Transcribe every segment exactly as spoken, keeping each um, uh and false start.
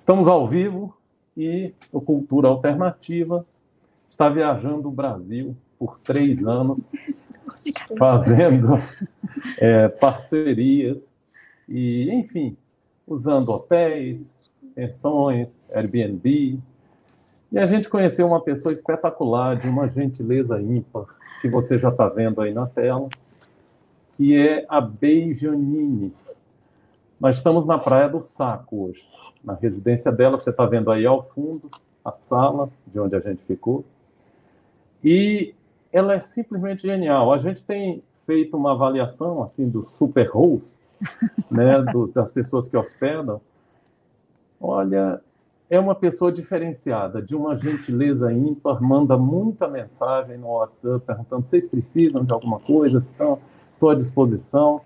Estamos ao vivo e o Cultura Alternativa está viajando o Brasil por três anos, fazendo é, parcerias e, enfim, usando hotéis, pensões, Airbnb. E a gente conheceu uma pessoa espetacular, de uma gentileza ímpar, que você já está vendo aí na tela, que é a Beijanine. Nós estamos na Praia do Saco hoje, na residência dela. Você está vendo aí ao fundo a sala de onde a gente ficou. E ela é simplesmente genial. A gente tem feito uma avaliação assim dos super hosts, né, dos, das pessoas que hospedam. Olha, é uma pessoa diferenciada, de uma gentileza ímpar, manda muita mensagem no WhatsApp perguntando se vocês precisam de alguma coisa, estão, estou à disposição.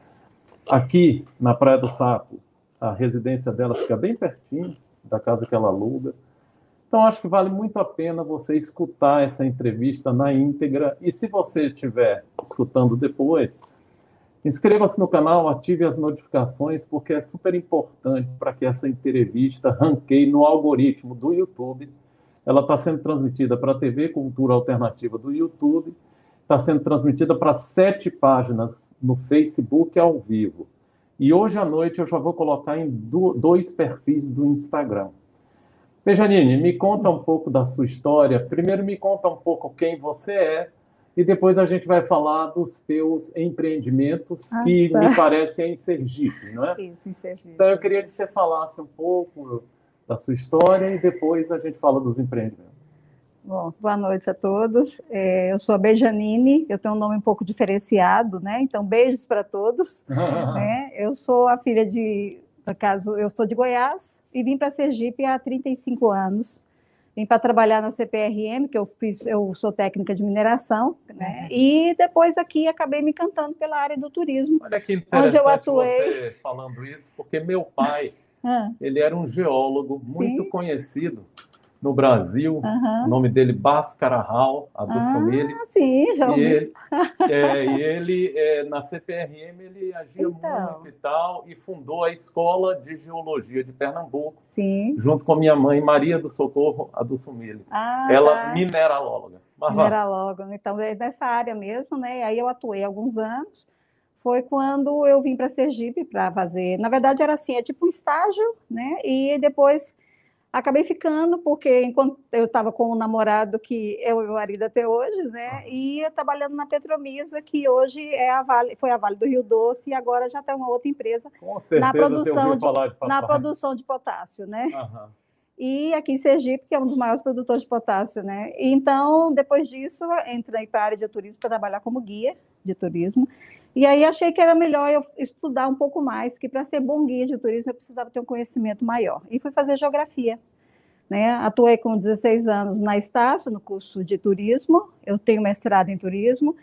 Aqui, na Praia do Saco, a residência dela fica bem pertinho da casa que ela aluga. Então, acho que vale muito a pena você escutar essa entrevista na íntegra. E se você estiver escutando depois, inscreva-se no canal, ative as notificações, porque é super importante para que essa entrevista ranqueie no algoritmo do YouTube. Ela está sendo transmitida para a T V Cultura Alternativa do YouTube, está sendo transmitida para sete páginas no Facebook ao vivo. E hoje à noite eu já vou colocar em dois perfis do Instagram. Beijanine, me conta um pouco da sua história. Primeiro me conta um pouco quem você é, e depois a gente vai falar dos teus empreendimentos, ah, que tá. me parece é em Sergipe, não é? Isso, em Sergipe. Então eu queria que você falasse um pouco da sua história e depois a gente fala dos empreendimentos. Bom, boa noite a todos. É, eu sou a Beijanine, eu tenho um nome um pouco diferenciado, né? Então, beijos para todos. né? Eu sou a filha de, no caso, eu sou de Goiás e vim para Sergipe há trinta e cinco anos. Vim para trabalhar na C P R M, que eu fiz, eu sou técnica de mineração, né? E depois aqui acabei me encantando pela área do turismo. Olha que interessante onde eu atuei... você falando isso, porque meu pai, ah. ele era um geólogo muito Sim. conhecido no Brasil, uhum. o nome dele Bhaskara Adusumilli. Ah, sim, já ouvi. E ele, é, e ele é, na C P R M, ele agia então. muito e tal, e fundou a Escola de Geologia de Pernambuco, sim. junto com minha mãe, Maria do Socorro Adusumilli. Ah, ela tá. mineralóloga. Mineralóloga, então é dessa área mesmo, né? Aí eu atuei alguns anos. Foi quando eu vim para Sergipe para fazer. Na verdade, era assim, é tipo um estágio, né? E depois acabei ficando, porque enquanto eu estava com um namorado que é o meu marido até hoje, né? E ia trabalhando na Petromisa, que hoje é a Vale, foi a Vale do Rio Doce, e agora já tem uma outra empresa com certeza, na produção de, falar de na produção de potássio, né? Uhum. E aqui em Sergipe, que é um dos maiores produtores de potássio, né? E então, depois disso, entrei para a área de turismo para trabalhar como guia de turismo. E aí achei que era melhor eu estudar um pouco mais, que para ser bom guia de turismo eu precisava ter um conhecimento maior. E fui fazer geografia. Né? Atuei com dezesseis anos na Estácio, no curso de turismo. Eu tenho mestrado em turismo.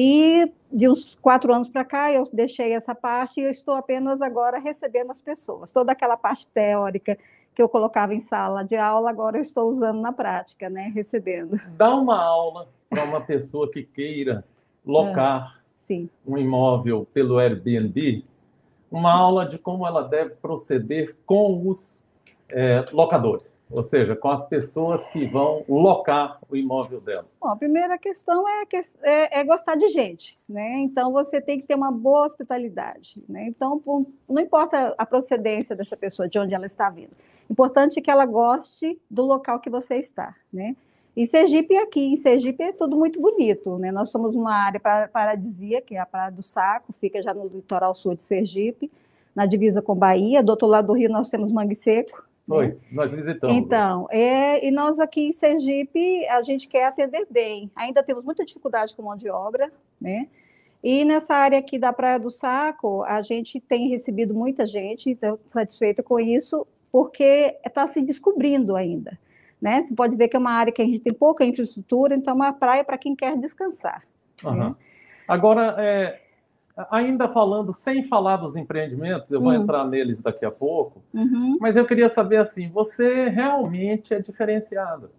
E de uns quatro anos para cá eu deixei essa parte e eu estou apenas agora recebendo as pessoas. Toda aquela parte teórica que eu colocava em sala de aula, agora eu estou usando na prática, né? Recebendo. Dá uma aula para uma pessoa que queira locar ah, sim. um imóvel pelo Airbnb, uma aula de como ela deve proceder com os é, locadores, ou seja, com as pessoas que vão locar o imóvel dela. Bom, a primeira questão é, que, é, é gostar de gente, né? Então você tem que ter uma boa hospitalidade, né? Então não importa a procedência dessa pessoa, de onde ela está vindo. Importante é que ela goste do local que você está, né? E Sergipe aqui, em Sergipe é tudo muito bonito, né? Nós somos uma área paradisíaca, que é a Praia do Saco, fica já no litoral sul de Sergipe, na divisa com Bahia. Do outro lado do rio nós temos Mangue Seco. Foi, né? Nós visitamos. Então, é, e nós aqui em Sergipe, a gente quer atender bem. Ainda temos muita dificuldade com mão de obra, né? E nessa área aqui da Praia do Saco, a gente tem recebido muita gente, estou satisfeita com isso, porque está se descobrindo ainda. Né? Você pode ver que é uma área que a gente tem pouca infraestrutura, então é uma praia para quem quer descansar. Uhum. Né? Agora, é, ainda falando, sem falar dos empreendimentos, eu vou hum. entrar neles daqui a pouco, uhum. mas eu queria saber assim, você realmente é diferenciada.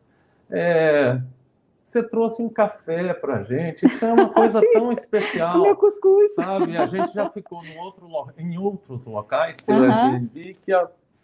É, você trouxe um café para a gente, isso é uma coisa tão especial. O meu cuscuz. Sabe? A gente já ficou no outro, em outros locais, pelo uhum. Airbnb, que a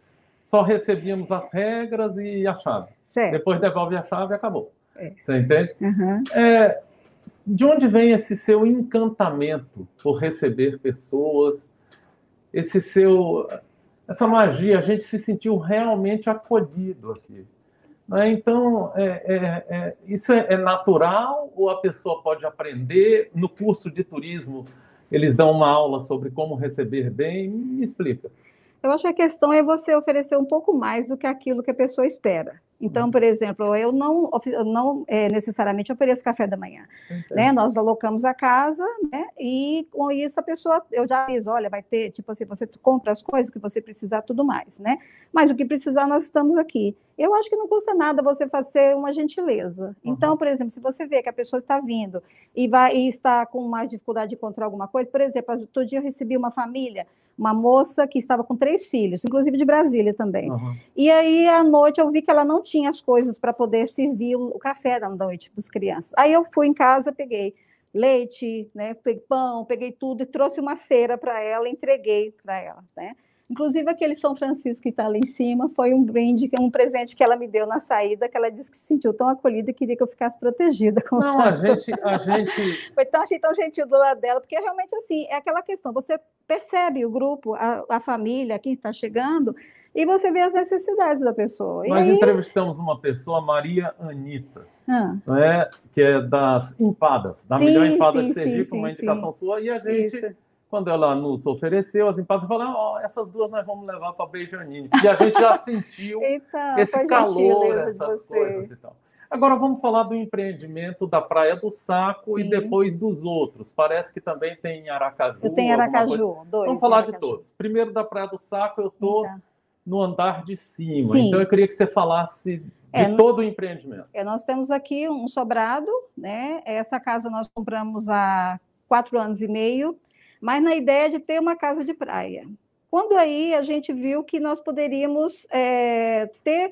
só recebíamos as regras e a chave. Certo. Depois devolve a chave e acabou. É. Você entende? Uhum. É, de onde vem esse seu encantamento por receber pessoas, esse seu, essa magia? A gente se sentiu realmente acolhido aqui. Né? Então, é, é, é, isso é, é natural ou a pessoa pode aprender? No curso de turismo, eles dão uma aula sobre como receber bem? Me explica. Eu acho que a questão é você oferecer um pouco mais do que aquilo que a pessoa espera. Então, por exemplo, eu não, eu não é, necessariamente ofereço café da manhã, né? Nós alocamos a casa, né? E com isso a pessoa, eu já fiz, olha, vai ter, tipo assim, você compra as coisas que você precisar, tudo mais, né? Mas o que precisar, nós estamos aqui. Eu acho que não custa nada você fazer uma gentileza. Então, uhum. por exemplo, se você vê que a pessoa está vindo e, vai, e está com mais dificuldade de encontrar alguma coisa, por exemplo, outro dia eu recebi uma família, uma moça que estava com três filhos, inclusive de Brasília também. Uhum. E aí, à noite, eu vi que ela não tinha as coisas para poder servir o, o café da noite para as crianças. Aí eu fui em casa, peguei leite, né, peguei pão, peguei tudo e trouxe uma feira para ela, entreguei para ela, né? Inclusive, aquele São Francisco que está ali em cima foi um brinde, um presente que ela me deu na saída, que ela disse que se sentiu tão acolhida e queria que eu ficasse protegida com Não, o a gente, a gente... Foi tão, achei tão gentil do lado dela, porque realmente, assim, é aquela questão, você percebe o grupo, a, a família, quem está chegando, e você vê as necessidades da pessoa. Nós e aí... entrevistamos uma pessoa, Maria Anitta, ah. né, que é das Empadas, da sim, Melhor Empada sim, de Sergipe, sim, uma indicação sim. sua, e a gente... Isso. Quando ela nos ofereceu as empadas, falou, ó, oh, essas duas nós vamos levar para Beijanine. E a gente já sentiu então, esse calor, essas coisas e tal. Agora vamos falar do empreendimento da Praia do Saco Sim. e depois dos outros. Parece que também tem Aracaju. Eu tenho Aracaju, dois. Vamos falar Aracaju. de todos. Primeiro da Praia do Saco, eu estou então. no andar de cima. Sim. Então eu queria que você falasse de é, todo o empreendimento. É, nós temos aqui um sobrado, né? Essa casa nós compramos há quatro anos e meio, mas na ideia de ter uma casa de praia. Quando aí a gente viu que nós poderíamos é, ter...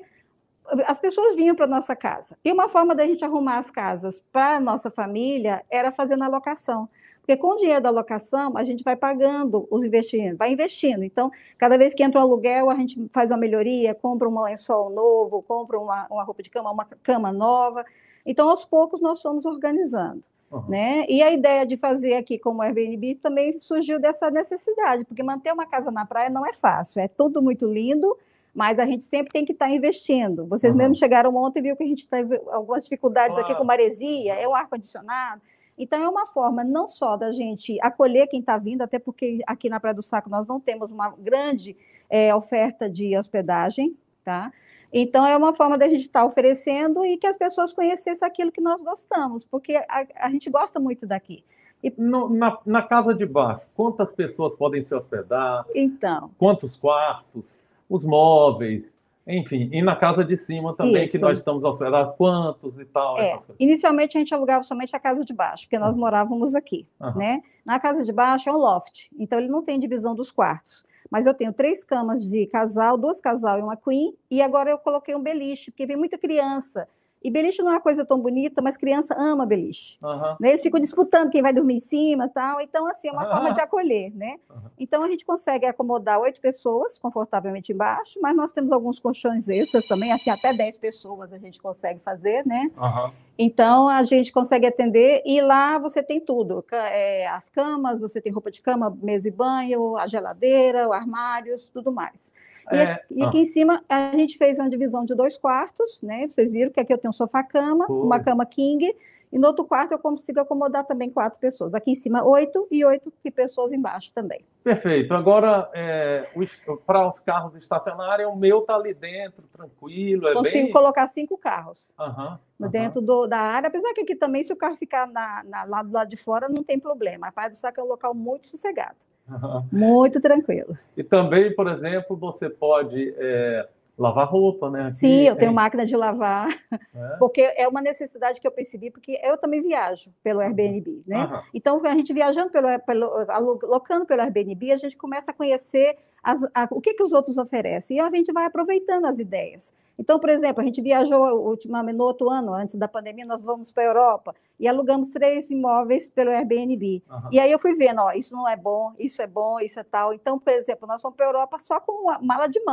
As pessoas vinham para a nossa casa. E uma forma da gente arrumar as casas para a nossa família era fazendo a locação. Porque com o dinheiro da locação, a gente vai pagando os investimentos, vai investindo. Então, cada vez que entra um aluguel, a gente faz uma melhoria, compra um lençol novo, compra uma, uma roupa de cama, uma cama nova. Então, aos poucos, nós fomos organizando. Uhum. Né? E a ideia de fazer aqui como Airbnb também surgiu dessa necessidade, porque manter uma casa na praia não é fácil, é tudo muito lindo, mas a gente sempre tem que estar investindo. Vocês uhum. mesmos chegaram ontem e viram que a gente teve algumas dificuldades claro. aqui com maresia, é o ar-condicionado. Então, é uma forma não só da gente acolher quem está vindo, até porque aqui na Praia do Saco nós não temos uma grande é, oferta de hospedagem, tá? Então, é uma forma da gente estar tá oferecendo e que as pessoas conhecessem aquilo que nós gostamos, porque a, a gente gosta muito daqui. E... No, na, na casa de baixo, quantas pessoas podem se hospedar? Então. Quantos quartos? Os móveis? Enfim, e na casa de cima também, Isso. que nós estamos hospedados, quantos e tal? É, inicialmente, a gente alugava somente a casa de baixo, porque nós uhum. morávamos aqui, uhum. né? Na casa de baixo é um loft, então ele não tem divisão dos quartos. Mas eu tenho três camas de casal, duas casal e uma queen, e agora eu coloquei um beliche, porque vem muita criança. E beliche não é uma coisa tão bonita, mas criança ama beliche. Uhum. Né? Eles ficam disputando quem vai dormir em cima e tal. Então, assim, é uma uhum. forma de acolher, né? Uhum. Então, a gente consegue acomodar oito pessoas confortavelmente embaixo, mas nós temos alguns colchões extras também, assim, até dez pessoas a gente consegue fazer, né? Uhum. Então, a gente consegue atender e lá você tem tudo. É, as camas, você tem roupa de cama, mesa e banho, a geladeira, armários, tudo mais. E, é, aqui, e aqui ah. em cima a gente fez uma divisão de dois quartos, né? Vocês viram que aqui eu tenho um sofá-cama, uma cama king, e no outro quarto eu consigo acomodar também quatro pessoas. Aqui em cima, oito, e oito pessoas embaixo também. Perfeito. Agora, é, para os carros estacionarem, o meu está ali dentro, tranquilo. É consigo bem... colocar cinco carros uhum, uhum. dentro do, da área, apesar que aqui também, se o carro ficar na, na, lá do lado de fora, não tem problema. A Praia do Saco é um local muito sossegado. Uhum. Muito tranquilo. E também, por exemplo, você pode é, lavar roupa, né? Aqui, Sim, eu tenho hein? máquina de lavar, é? porque é uma necessidade que eu percebi, porque eu também viajo pelo Airbnb, né? Uhum. Então, a gente viajando, pelo, pelo, alocando pelo Airbnb, a gente começa a conhecer as, a, o que, que os outros oferecem, e a gente vai aproveitando as ideias. Então, por exemplo, a gente viajou ultimamente, no outro ano, antes da pandemia, nós vamos para a Europa e alugamos três imóveis pelo Airbnb. Uhum. E aí eu fui vendo, ó, isso não é bom, isso é bom, isso é tal. Então, por exemplo, nós fomos para a Europa só com uma mala de mão.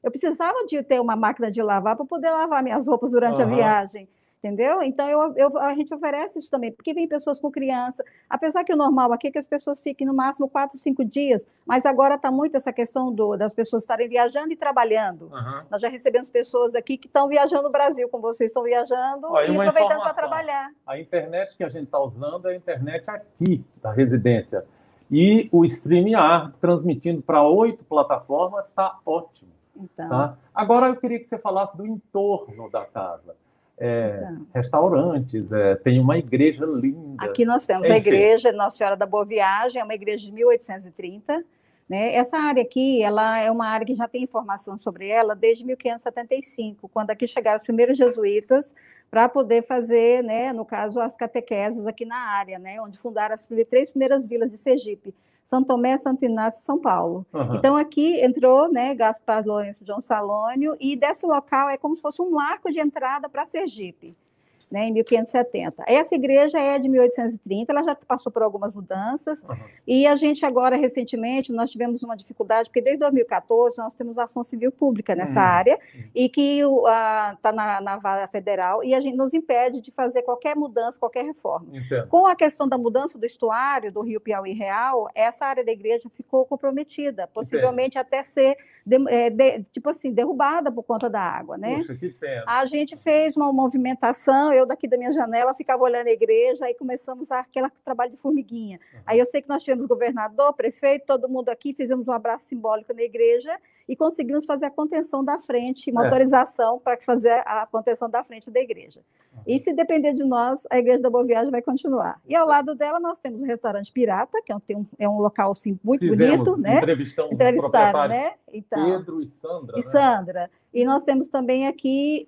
Eu precisava de ter uma máquina de lavar para poder lavar minhas roupas durante uhum. a viagem. Entendeu? Então, eu, eu, a gente oferece isso também, porque vem pessoas com criança, apesar que o normal aqui é que as pessoas fiquem no máximo quatro, cinco dias, mas agora está muito essa questão do, das pessoas estarem viajando e trabalhando. Uhum. Nós já recebemos pessoas aqui que estão viajando no Brasil, como vocês estão viajando, Ó, e aproveitando para trabalhar. A internet que a gente está usando é a internet aqui, da residência. E o StreamYard, transmitindo para oito plataformas, está ótimo. Então... Tá? Agora, eu queria que você falasse do entorno da casa. É, então, restaurantes, é, tem uma igreja linda. Aqui nós temos Enfim. a igreja Nossa Senhora da Boa Viagem, é uma igreja de mil oitocentos e trinta. Né? Essa área aqui, ela é uma área que já tem informação sobre ela desde mil quinhentos e setenta e cinco, quando aqui chegaram os primeiros jesuítas para poder fazer, né, no caso, as catequeses aqui na área, né, onde fundaram as três primeiras vilas de Sergipe, São Tomé, Santo Inácio e São Paulo. Uhum. Então, aqui entrou, né, Gaspar Lourenço João Salônio, e desse local é como se fosse um arco de entrada para Sergipe, né, em mil quinhentos e setenta. Essa igreja é de mil oitocentos e trinta, ela já passou por algumas mudanças, uhum. e a gente agora, recentemente, nós tivemos uma dificuldade, porque desde dois mil e quatorze nós temos ação civil pública nessa uhum. área, e que está na, na vara federal, e a gente nos impede de fazer qualquer mudança, qualquer reforma. Entendo. Com a questão da mudança do estuário do Rio Piauí Real, essa área da igreja ficou comprometida, possivelmente Entendo. até ser, de, é, de, tipo assim, derrubada por conta da água, né? Puxa, que pena. A gente fez uma movimentação, eu daqui da minha janela ficava olhando a igreja, aí começamos a, aquele trabalho de formiguinha. Uhum. Aí eu sei que nós tivemos governador, prefeito, todo mundo aqui, fizemos um abraço simbólico na igreja e conseguimos fazer a contenção da frente, uma é. autorização para fazer a contenção da frente da igreja. Uhum. E se depender de nós, a Igreja da Boa Viagem vai continuar. E ao lado dela nós temos o restaurante Pirata, que é um, é um local assim, muito Fizemos, bonito, né? Entrevistamos Entrevistaram, né? Então, Pedro e Sandra. E né? Sandra. E nós temos também aqui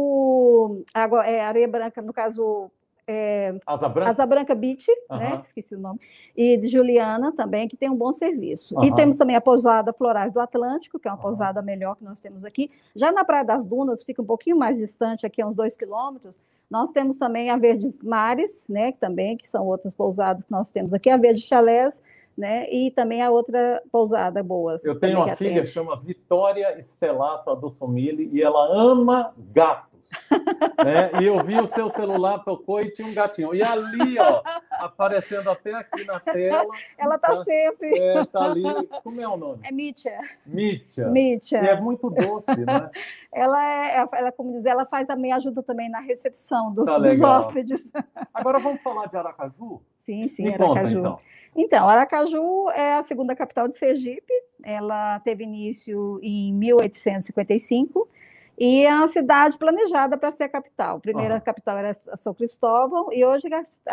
o a, é, Areia Branca, no caso, é, Asa Branca, Asa Branca Beach, uhum. né? Esqueci o nome, e de Juliana também, que tem um bom serviço. Uhum. E temos também a pousada Florais do Atlântico, que é uma uhum. pousada melhor que nós temos aqui. Já na Praia das Dunas, fica um pouquinho mais distante, aqui a uns dois quilômetros, nós temos também a Verdes Mares, né? Que também, que são outras pousadas que nós temos aqui, a Verde Chalés, né? E também a outra pousada boa. Eu tenho uma filha que chama Vitória Estelato Adossomili e ela ama gatos. né? E eu vi o seu celular, tocou e tinha um gatinho. E ali, ó, aparecendo até aqui na tela. Ela está sempre. É, tá ali. Como é o nome? É Mítia. Mítia. Mítia. E é muito doce, né? Ela, é, ela, como diz, ela faz também, ajuda também na recepção dos, tá dos hóspedes. Agora vamos falar de Aracaju? Sim, sim, Me Aracaju. Conta, então. Então, Aracaju é a segunda capital de Sergipe, ela teve início em mil oitocentos e cinquenta e cinco e é uma cidade planejada para ser a capital. A primeira uhum. capital era São Cristóvão e hoje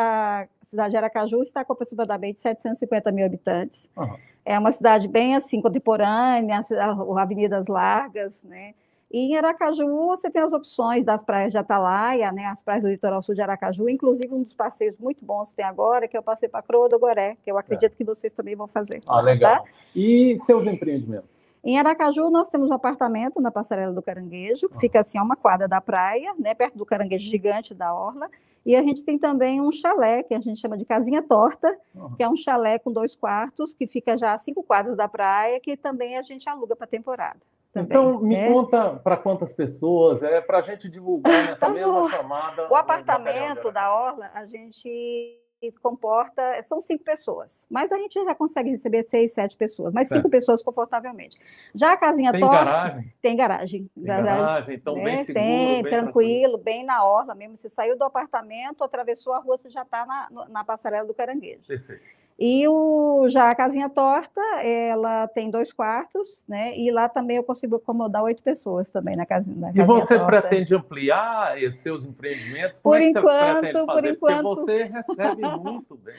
a cidade de Aracaju está com aproximadamente setecentos e cinquenta mil habitantes. Uhum. É uma cidade bem assim contemporânea, avenidas largas, né? E em Aracaju você tem as opções das praias de Atalaia, né, as praias do litoral sul de Aracaju, inclusive um dos passeios muito bons que tem agora, que é o passeio para Croa do Goré, que eu acredito é. que vocês também vão fazer. Ah, legal. Tá? E seus empreendimentos? Em Aracaju nós temos um apartamento na Passarela do Caranguejo, que ah. fica assim a uma quadra da praia, né, perto do caranguejo gigante da orla, e a gente tem também um chalé, que a gente chama de Casinha Torta, uhum. que é um chalé com dois quartos, que fica já a cinco quadras da praia, que também a gente aluga para temporada. Também, então, me né? conta para quantas pessoas, é para a gente divulgar nessa então, mesma chamada. O apartamento da Orla, a gente comporta, são cinco pessoas, mas a gente já consegue receber seis, sete pessoas, mas certo. cinco pessoas confortavelmente. Já a Casinha tem Torta... Garagem? Tem garagem? Tem garagem, então né? bem seguro, Tem, bem tranquilo, tranquilo, bem na Orla mesmo. Você saiu do apartamento, atravessou a rua, você já está na, na Passarela do Caranguejo. Perfeito. E o, já a Casinha Torta, ela tem dois quartos, né? E lá também eu consigo acomodar oito pessoas também na casinha, na casinha E você torta. pretende ampliar os seus empreendimentos? Como por é que enquanto, você pretende fazer? por enquanto. Porque você recebe muito bem.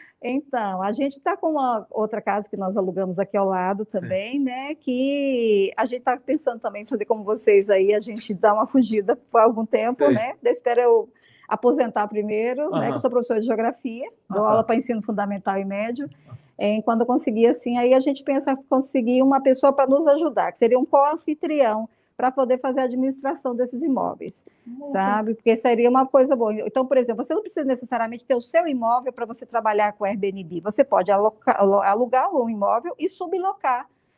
Então, a gente está com uma outra casa que nós alugamos aqui ao lado também, Sim. né? Que a gente está pensando também em fazer como vocês aí, a gente dá uma fugida por algum tempo, Sim. né? Eu espero eu aposentar primeiro, uhum. né? Que eu sou professora de geografia, dou uhum. aula para ensino fundamental e médio. É, quando eu conseguir assim, aí a gente pensa em conseguir uma pessoa para nos ajudar, que seria um co-anfitrião, para poder fazer a administração desses imóveis, uhum. sabe? Porque seria uma coisa boa. Então, por exemplo, você não precisa necessariamente ter o seu imóvel para você trabalhar com Airbnb. Você pode alocar, alugar um imóvel e sublocar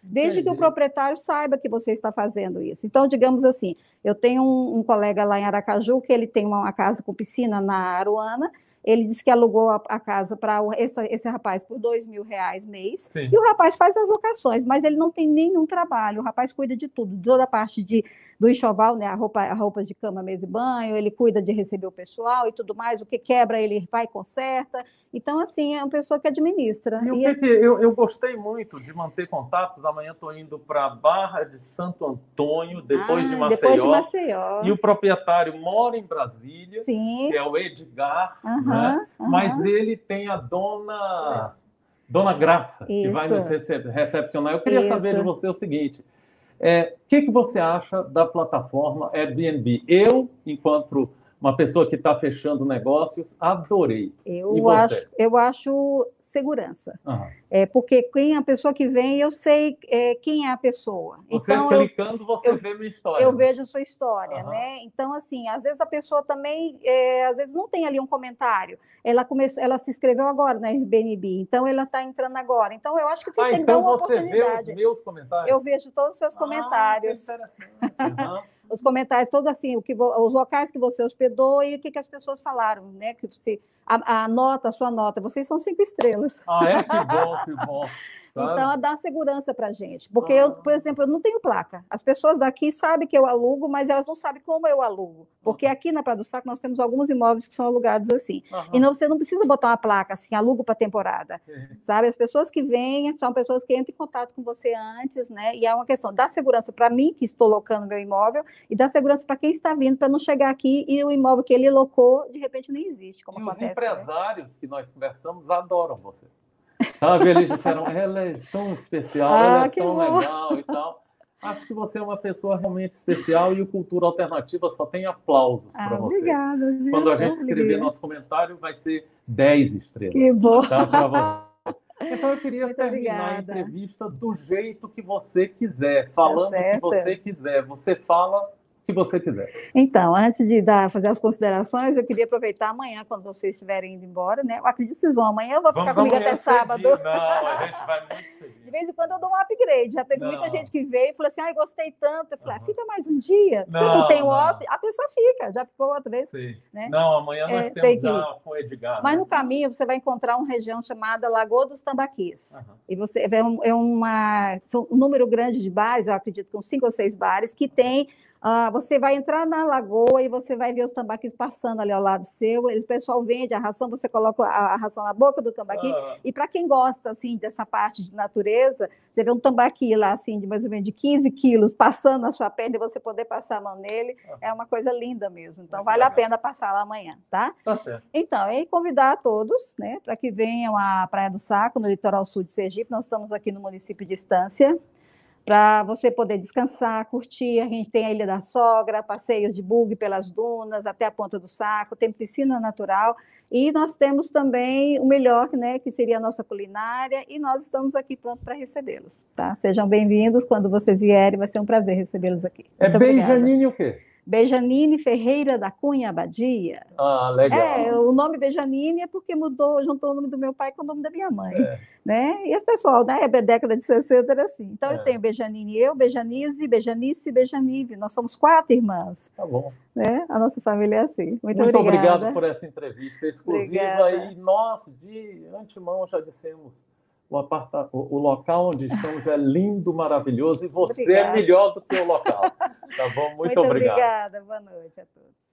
desde Entendi. que o proprietário saiba que você está fazendo isso. Então, digamos assim, eu tenho um, um colega lá em Aracaju que ele tem uma, uma casa com piscina na Aruana. Ele disse que alugou a, a casa para esse, esse rapaz por dois mil reais mês. Sim. E o rapaz faz as locações, mas ele não tem nenhum trabalho. O rapaz cuida de tudo, de toda a parte de, do enxoval, né? A roupa, a roupas de cama, mesa e banho. Ele cuida de receber o pessoal e tudo mais. O que quebra, ele vai e conserta. Então, assim, é uma pessoa que administra. E o E que é- que eu, eu gostei muito de manter contatos. Amanhã estou indo para Barra de Santo Antônio, depois de Ah, Maceió. depois de Maceió. E o proprietário mora em Brasília, Sim. que é o Edgar, Aham, né? aham. Mas ele tem a dona, dona Graça, que vai Isso. nos rece- recepcionar. Eu queria Isso. saber de você o seguinte: é, o que, que você acha da plataforma Airbnb? Eu, enquanto uma pessoa que está fechando negócios, adorei. E Eu você? acho, eu acho segurança. Aham. É, porque quem é a pessoa que vem, eu sei é, quem é a pessoa. Você Então, eu, clicando, você eu- vê minha história. eu vejo a sua história, Aham. né? Então, assim, às vezes a pessoa também, é, às vezes não tem ali um comentário. Ela começou, ela se inscreveu agora na Airbnb, então ela está entrando agora. Então, eu acho que tem, Ah, tem que dar então uma você vê os oportunidade. meus comentários? Eu vejo todos os seus Ah, comentários. que interessante. Aham. Os comentários, todos assim, o que vo- os locais que você hospedou e o que, que as pessoas falaram, né? Que você, a, a nota, a sua nota, vocês são cinco estrelas. Ah, é? Que bom, que bom. Sabe? Então, dá segurança para a gente. Porque eu, por Ah. exemplo, eu não tenho placa. As pessoas daqui sabem que eu alugo, mas elas não sabem como eu alugo. Porque aqui na Praia do Saco nós temos alguns imóveis que são alugados assim. Aham. E não, você não precisa botar uma placa assim, alugo para temporada. Sim. Sabe? As pessoas que vêm são pessoas que entram em contato com você antes, né? E é uma questão da segurança para mim, que estou locando meu imóvel, e da segurança para quem está vindo, para não chegar aqui e o imóvel que ele locou, de repente, nem existe, como E os acontece. né? empresários que nós conversamos adoram você. Sabe, eles disseram, ela é tão especial, Ah, ela é que tão bom. legal e tal. Acho que você é uma pessoa realmente especial e o Cultura Alternativa só tem aplausos para Ah, você. obrigada. viu? Quando a gente escrever Alegria. nosso comentário, vai ser dez estrelas. Que bom. Tá, para você. Então eu queria Muito terminar a obrigada. entrevista do jeito que você quiser, falando o que certo. você quiser. Você fala o que você quiser. Então, antes de dar, fazer as considerações, eu queria aproveitar amanhã, quando vocês estiverem indo embora, né? Eu acredito que vocês vão amanhã, eu vou ficar Vamos comigo amanhã até sábado. cedinho. Não, a gente vai muito De cedinho. vez em quando eu dou um upgrade. Já teve Não. muita gente que veio e falou assim: ai, gostei tanto. Eu falei: ah, Aham. fica mais um dia. Você Não, não tem um não. hóspede? A pessoa fica, já ficou outra vez. Sim. Né? Não, amanhã nós É, temos tem que ir. já com o Edgar. Mas né? no caminho você vai encontrar uma região chamada Lagoa dos Tambaquis. Aham. E você é, um, é uma, são um número grande de bares, eu acredito que uns cinco ou seis bares, que tem. Uh, você vai entrar na lagoa e você vai ver os tambaquis passando ali ao lado seu. O pessoal vende a ração, você coloca a, a ração na boca do tambaqui. Ah. E para quem gosta assim dessa parte de natureza, você vê um tambaqui lá assim de mais ou menos de quinze quilos passando na sua perna e você poder passar a mão nele, Ah. é uma coisa linda mesmo. Então Muito vale legal. a pena passar lá amanhã, tá? Tá certo. Então, e convidar a todos, né, para que venham à Praia do Saco, no litoral sul de Sergipe. Nós estamos aqui no município de Estância, para você poder descansar, curtir. A gente tem a Ilha da Sogra, passeios de buggy pelas dunas, até a Ponta do Saco, tem piscina natural, e nós temos também o melhor, né, que seria a nossa culinária, e nós estamos aqui prontos para recebê-los, tá? Sejam bem-vindos, quando vocês vierem, vai ser um prazer recebê-los aqui. É Muito obrigada. Benjanine o quê? Benjanine Ferreira da Cunha Abadia. Ah, legal. É, o nome Benjanine é porque mudou, juntou o nome do meu pai com o nome da minha mãe, É. né? E as pessoal, né, da década de sessenta era assim. Então, É. eu tenho Benjanine, eu, Benjanize, Benjanice e Benjanive. Nós somos quatro irmãs, Tá bom. né? A nossa família é assim. Muito, Muito obrigada. obrigado por essa entrevista exclusiva. Obrigada. E nós, de antemão, já dissemos, o, aparta... o local onde estamos é lindo, maravilhoso, e você Obrigada. é melhor do que o local. Tá bom? Muito, Muito obrigado. obrigada. Boa noite a todos.